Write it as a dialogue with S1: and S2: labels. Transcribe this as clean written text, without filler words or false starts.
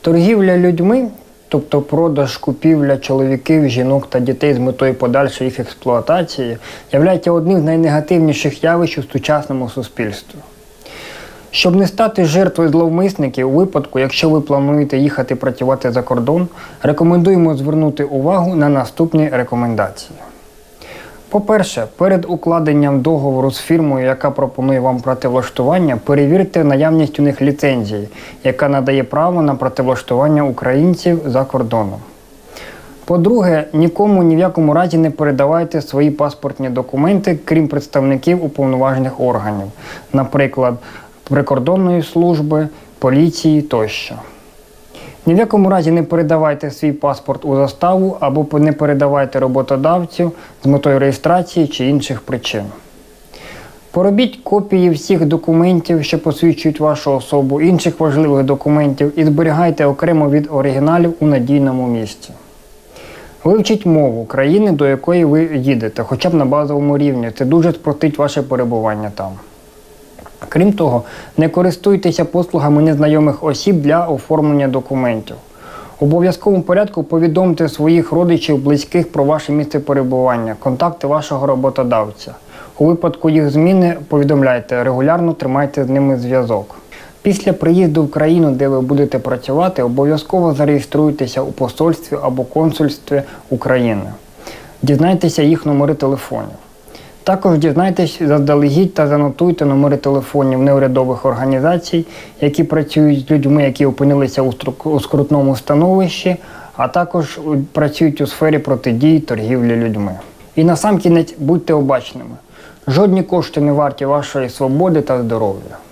S1: Торгівля людьми, тобто продаж, купівля чоловіків, жінок та дітей з метою подальшої їх експлуатації, являється одним з найнегативніших явищ у сучасному суспільстві. Щоб не стати жертвою зловмисників, у випадку, якщо ви плануєте їхати працювати за кордон, рекомендуємо звернути увагу на наступні рекомендації. По-перше, перед укладенням договору з фірмою, яка пропонує вам працевлаштування, перевірте наявність у них ліцензії, яка надає право на працевлаштування українців за кордоном. По-друге, нікому ні в якому разі не передавайте свої паспортні документи, крім представників уповноважених органів, наприклад, прикордонної служби, поліції тощо. Ні в якому разі не передавайте свій паспорт у заставу або не передавайте роботодавцю з метою реєстрації чи інших причин. Поробіть копії всіх документів, що посвідчують вашу особу, інших важливих документів і зберігайте окремо від оригіналів у надійному місці. Вивчіть мову країни, до якої ви їдете, хоча б на базовому рівні. Це дуже спростить ваше перебування там. Крім того, не користуйтеся послугами незнайомих осіб для оформлення документів. У обов'язковому порядку повідомте своїх родичів, близьких про ваше місце перебування, контакти вашого роботодавця. У випадку їх зміни повідомляйте, регулярно тримайте з ними зв'язок. Після приїзду в країну, де ви будете працювати, обов'язково зареєструйтеся у посольстві або консульстві України. Дізнайтеся їх номери телефонів. Також дізнайтесь заздалегідь та занотуйте номери телефонів неурядових організацій, які працюють з людьми, які опинилися у скрутному становищі, а також працюють у сфері протидії торгівлі людьми. І насамкінець будьте обачними. Жодні кошти не варті вашої свободи та здоров'я.